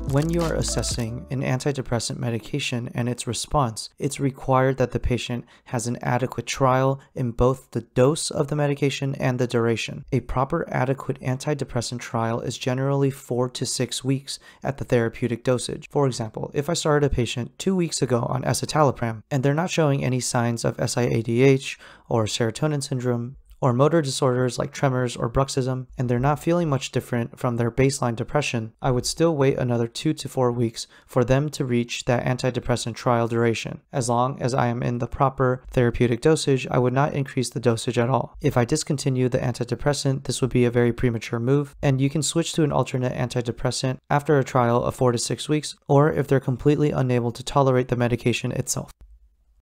When you are assessing an antidepressant medication and its response, it's required that the patient has an adequate trial in both the dose of the medication and the duration. A proper adequate antidepressant trial is generally 4 to 6 weeks at the therapeutic dosage. For example, if I started a patient 2 weeks ago on escitalopram and they're not showing any signs of SIADH or serotonin syndrome, or motor disorders like tremors or bruxism, and they're not feeling much different from their baseline depression, I would still wait another 2 to 4 weeks for them to reach that antidepressant trial duration. As long as I am in the proper therapeutic dosage, I would not increase the dosage at all. If I discontinue the antidepressant, this would be a very premature move, and you can switch to an alternate antidepressant after a trial of 4 to 6 weeks, or if they're completely unable to tolerate the medication itself.